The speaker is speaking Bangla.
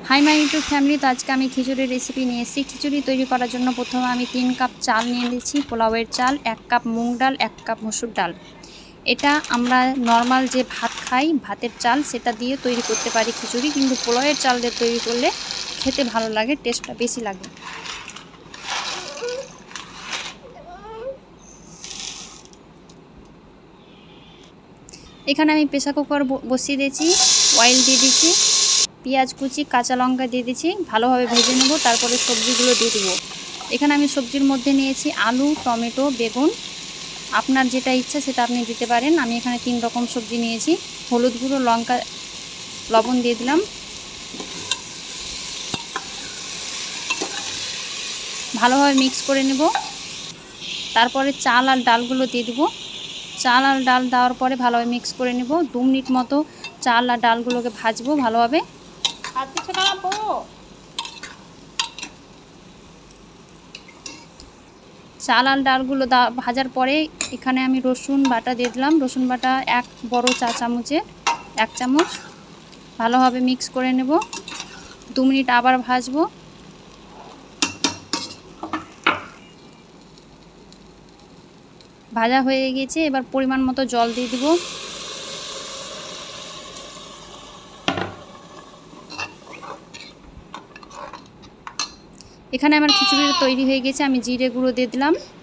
Hi my YouTube family. তো আজকে আমি খিচুড়ির রেসিপি নিয়ে এসেছি। খিচুড়ি তৈরি করার জন্য প্রথমে আমি 3 কাপ চাল নিয়ে নিয়েছি, পোলাওয়ের চাল, 1 কাপ মুগ ডাল, 1 কাপ মসুর ডাল। এটা আমরা নর্মাল যে ভাত খাই, ভাতের চাল, সেটা দিয়ে তৈরি করতে পারি খিচুড়ি, কিন্তু পোলাওয়ের চাল দিয়ে তৈরি করলে খেতে ভালো লাগে, টেস্টটা বেশি লাগে। এখানে আমি প্রেসার কুকার বসিয়ে দিয়েছি, অয়েল দিয়ে দিয়েছি, পেঁয়াজ কুচি, কাঁচা লঙ্কা দিয়ে দিয়েছি, ভালোভাবে ভেজে নেব। তারপরে সবজিগুলো দিয়ে দেবো। এখানে আমি সবজির মধ্যে নিয়েছি আলু, টমেটো, বেগুন। আপনার যেটা ইচ্ছা সেটা আপনি দিতে পারেন। আমি এখানে 3 রকম সবজি নিয়েছি। হলুদ গুঁড়ো, লঙ্কা, লবণ দিয়ে দিলাম। ভালোভাবে মিক্স করে নেব। তারপরে চাল আর ডালগুলো দিয়ে দেবো। চাল আর ডাল দেওয়ার পরে ভালোভাবে মিক্স করে নেব। 2 মিনিট মতো চাল আর ডালগুলোকে ভাজবো ভালোভাবে। চাল আর ডালগুলো ভাজার পরে এখানে আমি রসুন বাটা দিয়ে দিলাম। রসুন বাটা 1 বড় চা চামচের 1 চামচ। ভালোভাবে মিক্স করে নেব। 2 মিনিট আবার ভাজবো। ভাজা হয়ে গেছে, এবার পরিমাণ মতো জল দিয়ে দিব। এখানে আমার খিচুড়ি তৈরি হয়ে গেছে। আমি জিরে গুঁড়ো দিয়ে দিলাম।